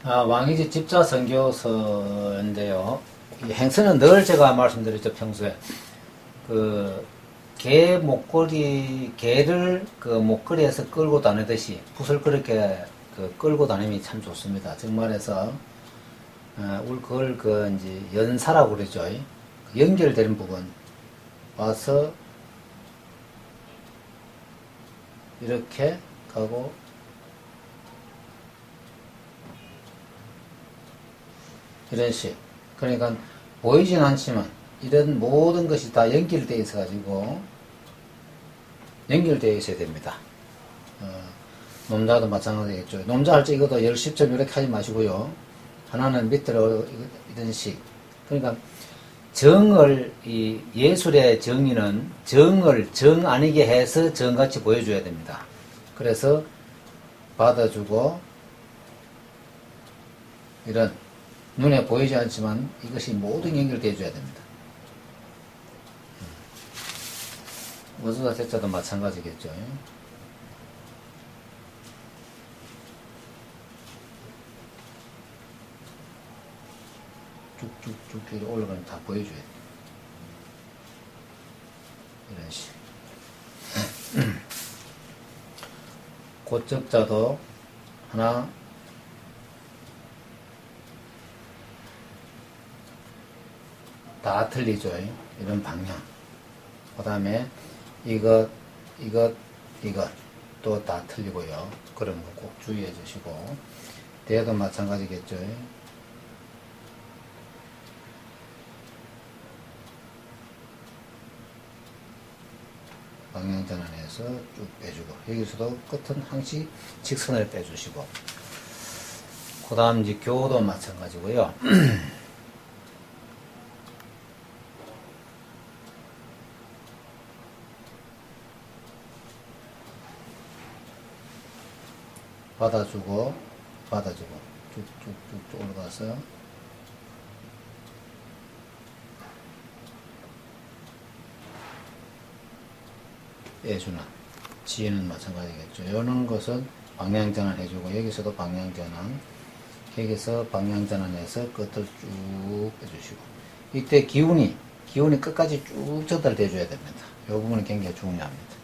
왕이지 집자선교서인데요. 이 행서는 늘 제가 말씀드렸죠, 평소에. 개를 목걸이에서 끌고 다니듯이 붓을 그렇게 끌고 다니면 참 좋습니다. 정말해서, 그걸 이제 연사라고 그러죠. 연결되는 부분. 와서, 이렇게 가고, 이런 식. 그러니까 보이진 않지만 이런 모든 것이 다 연결되어 있어 가지고 연결되어 있어야 됩니다. 놈자도 마찬가지겠죠. 놈자 할 때 이것도 10점 이렇게 하지 마시고요. 하나는 밑으로 이런 식. 그러니까 이 예술의 정의는 정을 정 아니게 해서 정같이 보여줘야 됩니다. 그래서 받아주고 이런 눈에 보이지 않지만 이것이 모두 연결되어 줘야 됩니다. 원수사 대자도 마찬가지겠죠. 쭉쭉쭉 올라가면 다 보여줘야 돼. 이런 식. 고적자도 하나, 다 틀리죠. 이런 방향. 그 다음에 이것 또 다 틀리고요. 그런 거 꼭 주의해 주시고, 대도 마찬가지겠죠. 방향 전환해서 쭉 빼주고, 여기서도 끝은 항시 직선을 빼주시고, 그 다음 이제 교도 마찬가지고요. 받아주고 쭉쭉쭉 올라가서 빼주는 지혜는 마찬가지겠죠. 이런 것은 방향전환 해주고, 여기서도 방향전환, 여기서 방향전환해서 끝을 쭉 빼주시고, 이때 기운이 끝까지 쭉 전달돼 줘야 됩니다. 이 부분은 굉장히 중요합니다.